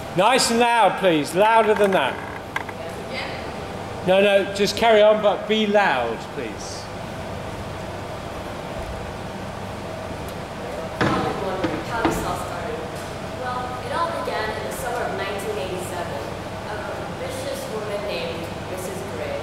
Nice and loud, please. Louder than that. No, no, just carry on, but be loud, please. How this all started? Well, it all began in the summer of 1987. A vicious woman named Mrs. Gray.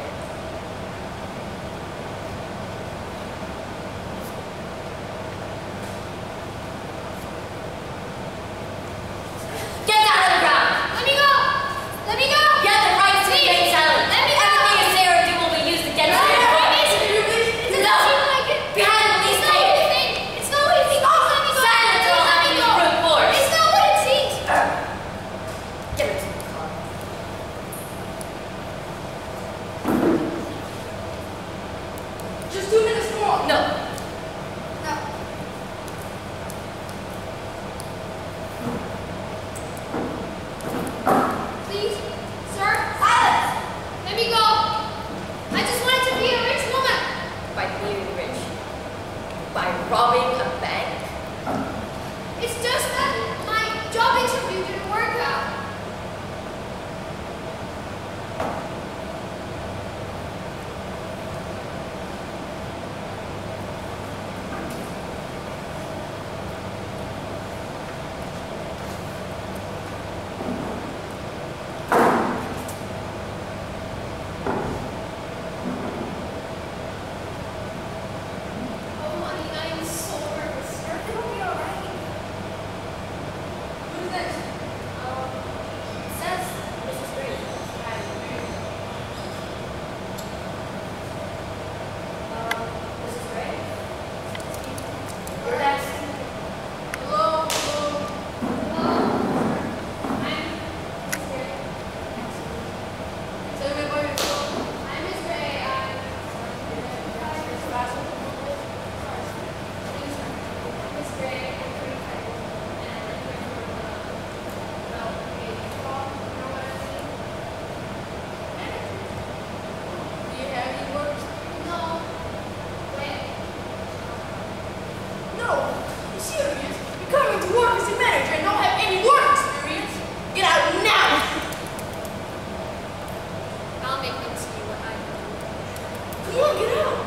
Get down on the ground! Let me go! Let me go! You have the right to remain silent. Let me go! Everything you say or do will be used against you. No! Behind the police tape! It's not what it seems! Silence or I'll have you use brute force! It's not what it seems! Get into the car. Just 2 minutes more. No. No. Please, sir, silence. Let me go. I just wanted to be a rich woman. By being rich. By robbing a bank. It's just that my job interview didn't work out. Oh, honey, I am so nervous. Everything will be all right. What is this? It says Mrs. Green. Mrs. Gray? You're next. Hello, hello, hello. I'm Miss Gray. Tell me about yourself. I'm Miss Gray. Miss Gray. I'm 35. And I'm going for about a call. You know what I mean? Do you have any work? No. Wait. No, I'm serious. You're coming to work as a manager and don't have any work experience. Get out now. I'll make them see what I do. Come on, get out.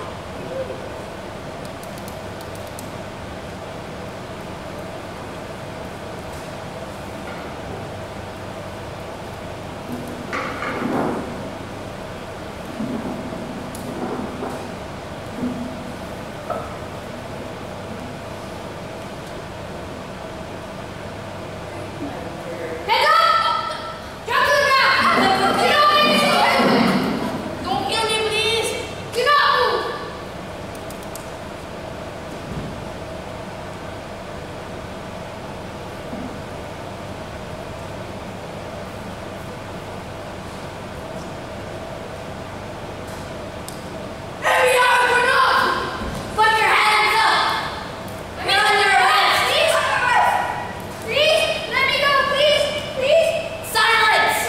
Heads up! Drop to the ground! Do not move! Don't kill me, please! Do not move! Every hour for enough! Put your hands up! Put under your hands! Please, let me go, please, please. Silence!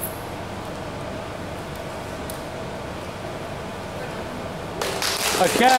Okay.